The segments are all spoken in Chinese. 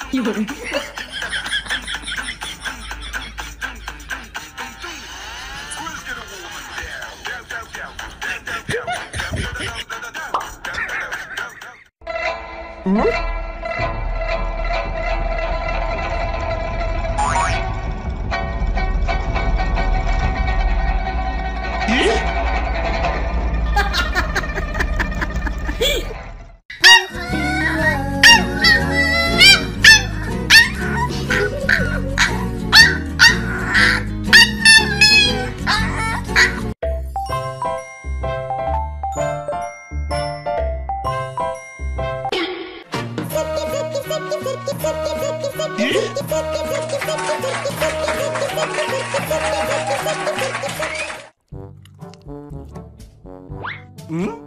有人。嗯？嗯？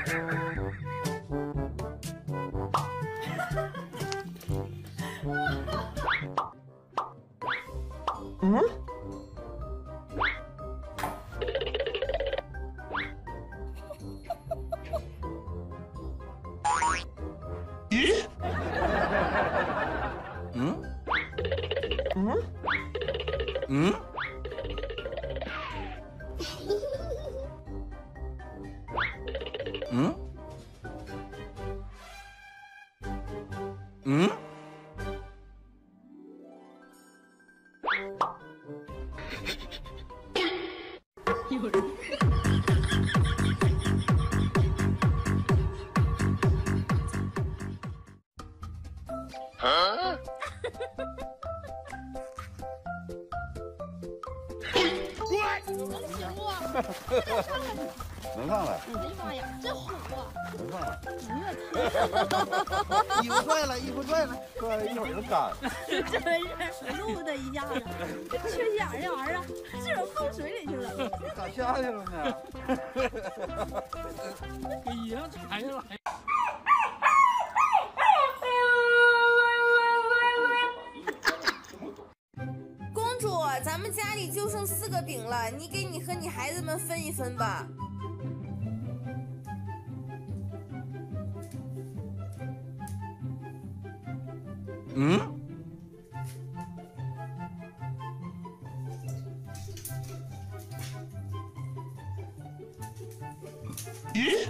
嗯？咦？嗯？嗯？嗯？嗯？嗯？有人。啊？ 能上来！ 哎呀妈呀，真虎啊！ 能上来！ 哎呀天！ 衣服拽了，衣服拽了，拽了一会儿就干。 这没事，录的一下子，这缺心眼这玩意儿，这怎么放水里去了？ 咋下去了呢？ 给衣裳缠上了。 公主，咱们家里就剩4个饼了，你给你和你孩子们分一分吧。 嗯？咦？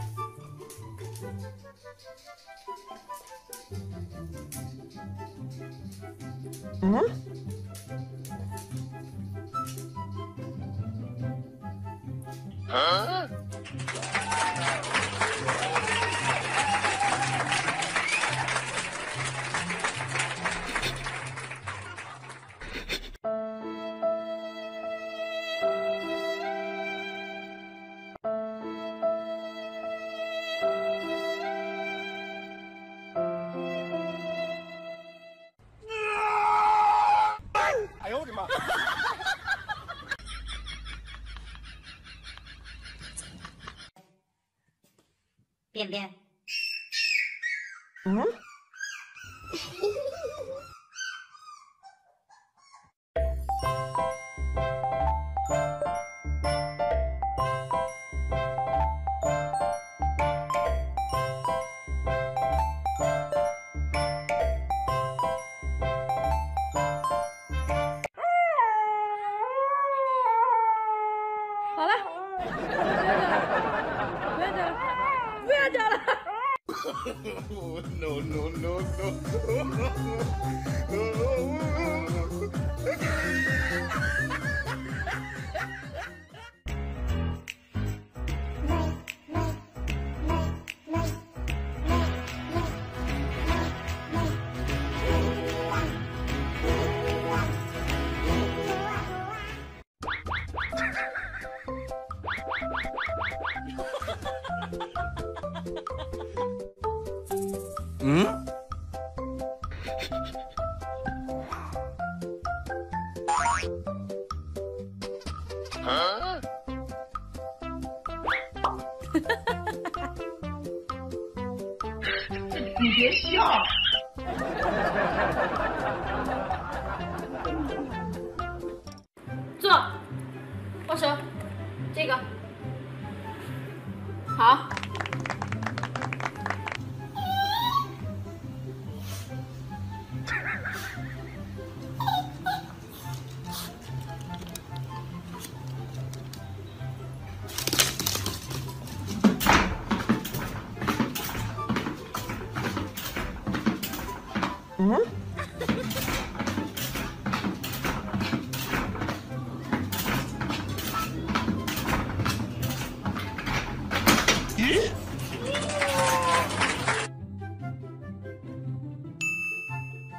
嗯？啊？哎呦我的妈！ 便便。 嗯？ 好了，不要叫了，不要叫了。 No no no no！嗯？啊？ 你别笑。